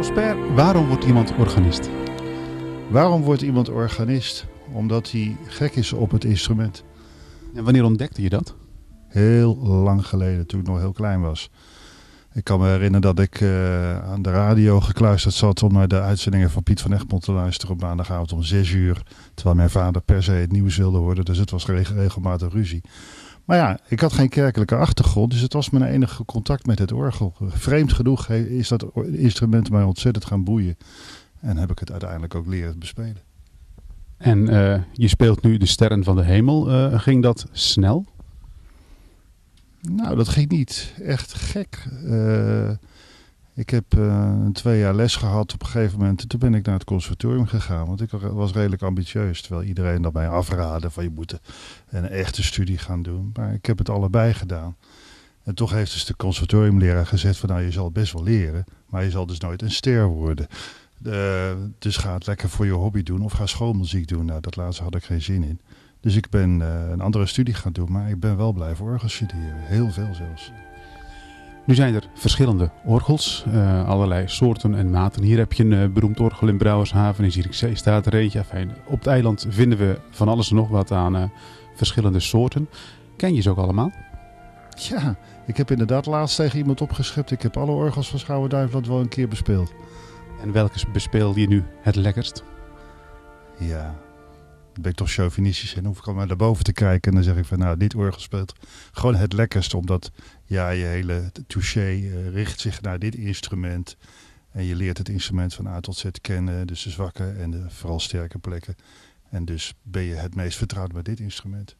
Prosper, waarom wordt iemand organist? Waarom wordt iemand organist? Omdat hij gek is op het instrument. En wanneer ontdekte je dat? Heel lang geleden, toen ik nog heel klein was. Ik kan me herinneren dat ik aan de radio gekluisterd zat om naar de uitzendingen van Piet van Egmond te luisteren op maandagavond om 6:00. Terwijl mijn vader per se het nieuws wilde horen, dus het was regelmatig ruzie. Maar ja, ik had geen kerkelijke achtergrond, dus het was mijn enige contact met het orgel. Vreemd genoeg is dat instrument mij ontzettend gaan boeien. En heb ik het uiteindelijk ook leren bespelen. En je speelt nu de Sterren van de Hemel. Ging dat snel? Nou, dat ging niet. Echt gek. Ik heb 2 jaar les gehad op een gegeven moment. Toen ben ik naar het conservatorium gegaan. Want ik was redelijk ambitieus. Terwijl iedereen dat mij afraadde van je moet een echte studie gaan doen. Maar ik heb het allebei gedaan. En toch heeft dus de conservatoriumleraar gezegd van nou je zal het best wel leren. Maar je zal dus nooit een ster worden. Dus ga het lekker voor je hobby doen of ga schoolmuziek doen. Nou, dat laatste had ik geen zin in. Dus ik ben een andere studie gaan doen, maar ik ben wel blijven orgel studeren. Heel veel zelfs. Nu zijn er verschillende orgels, allerlei soorten en maten. Hier heb je een beroemd orgel in Brouwershaven, in Zierikzee staat er eentje. Enfin, op het eiland vinden we van alles en nog wat aan verschillende soorten. Ken je ze ook allemaal? Ja, ik heb inderdaad laatst tegen iemand opgeschept. Ik heb alle orgels van Schouwen-Duiveland wel een keer bespeeld. En welke bespeel je nu het lekkerst? Ja, dan ben ik toch chauvinistisch en hoef ik al maar naar boven te kijken. En dan zeg ik van nou, dit orgel speelt gewoon het lekkerst. Omdat ja, je hele touché richt zich naar dit instrument. En je leert het instrument van A tot Z kennen. Dus de zwakke en de vooral sterke plekken. En dus ben je het meest vertrouwd met dit instrument.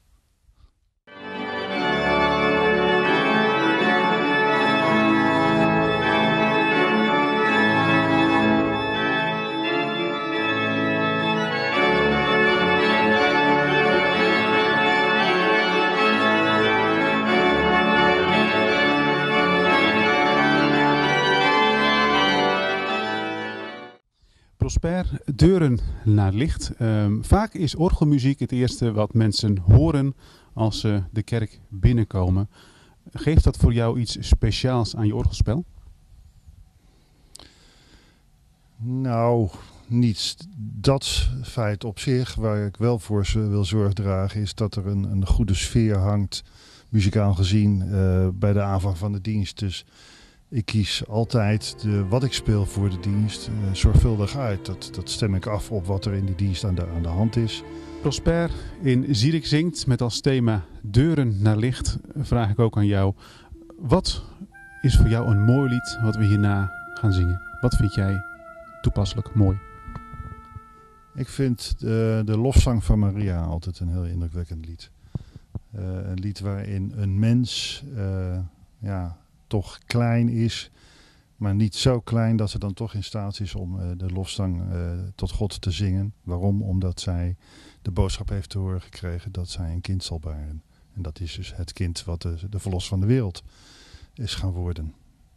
Prosper, deuren naar licht. Vaak is orgelmuziek het eerste wat mensen horen als ze de kerk binnenkomen. Geeft dat voor jou iets speciaals aan je orgelspel? Nou, niet dat feit op zich. Waar ik wel voor wil zorg dragen is dat er een goede sfeer hangt, muzikaal gezien, bij de aanvang van de dienst. Dus ik kies altijd wat ik speel voor de dienst zorgvuldig uit. Dat stem ik af op wat er in die dienst aan de hand is. Prosper, in Zierik zingt met als thema deuren naar licht. Vraag ik ook aan jou. Wat is voor jou een mooi lied wat we hierna gaan zingen? Wat vind jij toepasselijk mooi? Ik vind de lofzang van Maria altijd een heel indrukwekkend lied. Een lied waarin een mens toch klein is, maar niet zo klein dat ze dan toch in staat is om de lofzang tot God te zingen. Waarom? Omdat zij de boodschap heeft te horen gekregen dat zij een kind zal baren. En dat is dus het kind wat de verlos van de wereld is gaan worden.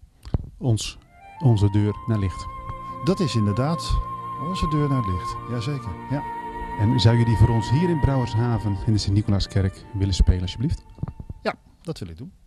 Onze deur naar licht. Dat is inderdaad onze deur naar het licht. Jazeker, ja. En zou je die voor ons hier in Brouwershaven in de Sint-Nicolaaskerk willen spelen alsjeblieft? Ja, dat wil ik doen.